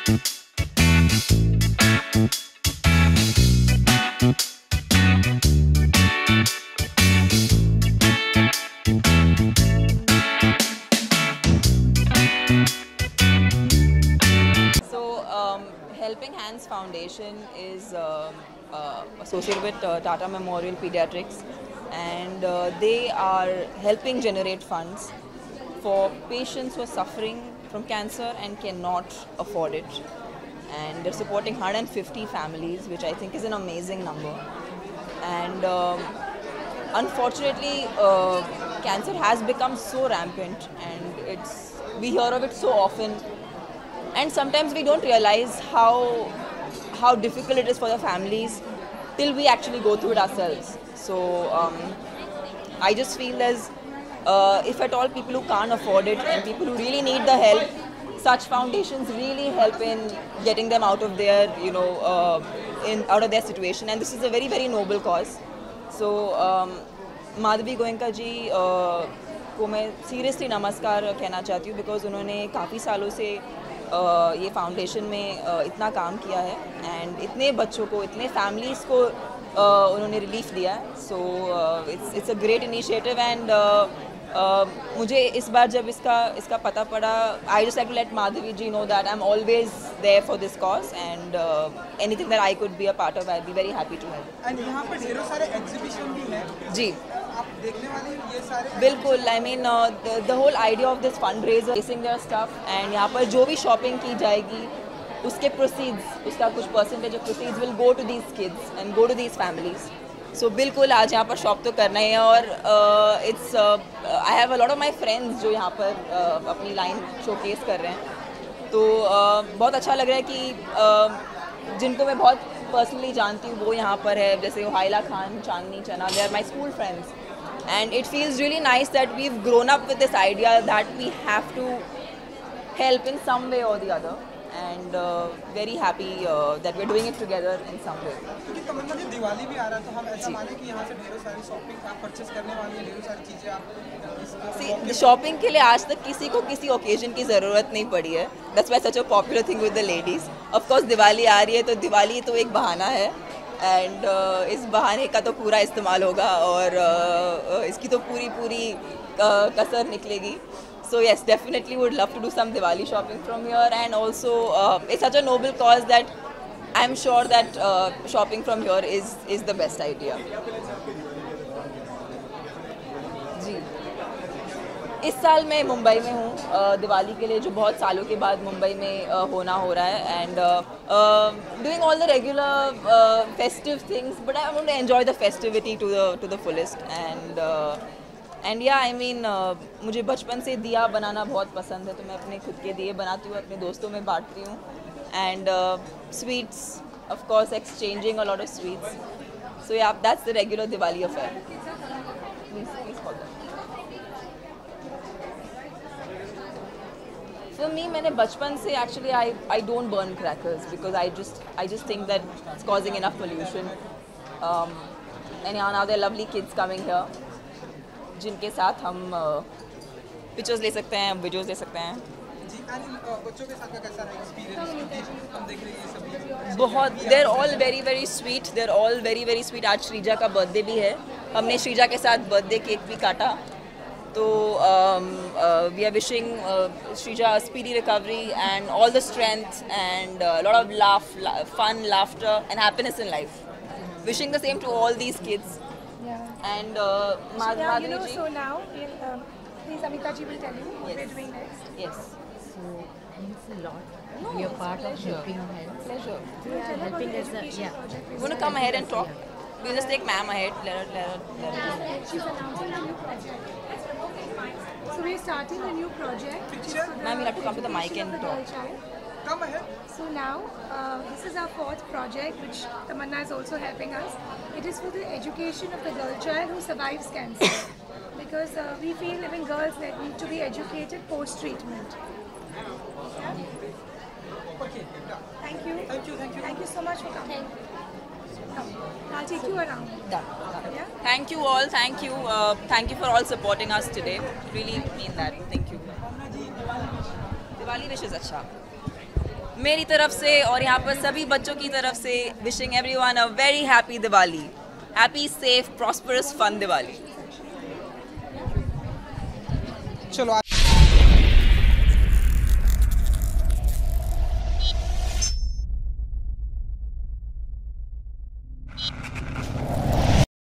Helping Hands Foundation is associated with Tata Memorial Pediatrics, and they are helping generate funds for patients who are suffering from cancer and cannot afford it. And they're supporting 150 families, which I think is an amazing number. And unfortunately, cancer has become so rampant, and we hear of it so often. And sometimes we don't realize how difficult it is for the families till we actually go through it ourselves. So I just feel as if at all people who can't afford it and people who really need the help, such foundations really help in getting them out of their, out of their situation. And this is a very, very noble cause. So Madhavi Goenka जी को मैं seriously नमस्कार कहना चाहती हूँ, because उन्होंने काफ़ी सालों से ये फाउंडेशन में इतना काम किया है एंड इतने बच्चों को, इतने फैमिलीज़ को उन्होंने रिलीफ दिया है. So it's a great initiative. And मुझे इस बार जब इसका पता पड़ा, I just like to let Madhavi ji know that I am always there for this cause, and anything that I could be a part of, I be very happy to help. And यहाँ पर ढेरों सारे एग्जीबिशन भी हैं जी, आप देखने वाले ये सारे. बिल्कुल. I mean the whole idea of this fund raiser, racing there stuff, and यहाँ पर जो भी शॉपिंग की जाएगी उसके प्रोसीड्स, उसका कुछ percentage of proceeds will go to these kids and go to these families. So बिल्कुल आज यहाँ पर शॉप तो करना ही है. और it's I have a lot of my friends जो यहाँ पर अपनी लाइन शोकेस कर रहे हैं. तो बहुत अच्छा लग रहा है कि जिनको मैं बहुत पर्सनली जानती हूँ वो यहाँ पर है, जैसे हाइला Khan, Chandni Chana, they are my school friends. And it feels really nice that we've grown up with this idea that we have to help in some way or the other, and very happy that we're doing it together in some way. क्योंकि तमन्ना जी दिवाली भी आ रहा है, तो हम ऐसा माने कि यहाँ से ढेरों सारी शॉपिंग आप परचेस करने वाली हैं, ढेरों सारी चीज़ें आप. शॉपिंग के लिए आज तक किसी को किसी ओकेजन की ज़रूरत नहीं पड़ी है. That's why such a popular thing with the ladies. Of course Diwali आ रही है, तो दिवाली तो एक बहाना है, एंड इस बहाने का तो पूरा इस्तेमाल होगा और इसकी तो पूरी कसर निकलेगी. So yes, definitely would love to do some Diwali shopping from here, and also it's such a noble cause that I'm sure that shopping from here is the best idea. जी, इस साल मैं मुंबई में हूँ दिवाली के लिए, जो बहुत सालों के बाद मुंबई में होना हो रहा है. And doing all the regular festive things, but I want to enjoy the festivity to the fullest. And yeah I mean मुझे बचपन से दिया बनाना बहुत पसंद है, तो मैं अपने खुद के दिए बनाती हूँ, अपने दोस्तों में बांटती हूँ. And sweets, of course exchanging a lot of sweets. So yeah that's the regular Diwali affair. Please call that. For me, मैंने बचपन से actually I don't burn crackers because I just think that it's causing enough pollution. And now there are lovely kids coming here, जिनके साथ हम pictures ले सकते हैं, videos ले सकते हैं. जी, बच्चों के साथ का कैसा रहा एक्सपीरियंस? हम देख रहे हैं सभी बहुत, they're all very very sweet. They're all very very sweet. आज श्रीजा का बर्थडे भी है, हमने श्रीजा के साथ बर्थडे केक भी काटा. So we are wishing Shrija a speedy recovery and all the strength and a lot of fun, laughter and happiness in life. Wishing the same to all these kids. Yeah. And Madhuri ji. So now, please Amita ji will tell you what we're doing next. Yes. So thanks a lot. We are part of helping hands. Pleasure. Yeah, helping us. Yeah. You want to come ahead and talk? We'll just take ma'am ahead. Let her. She's announcing a new project. So we're starting a new project. Ma'am, you have to come to the mic and talk. Come ahead. So now, this is our 4th project, which Tamanna is also helping us. It is for the education of the girl child who survives cancer. Because we feel even girls that need to be educated post-treatment. Okay. Thank you. Thank you. Thank you so much for coming. Come. I'll take you around. Done. Yeah? Thank you all. Thank you. Thank you for all supporting us today. Really mean that. Thank you. Diwali wishes अच्छा. मेरी तरफ से और यहाँ पर सभी बच्चों की तरफ से wishing everyone a very happy Diwali, happy safe prosperous fun Diwali. चलो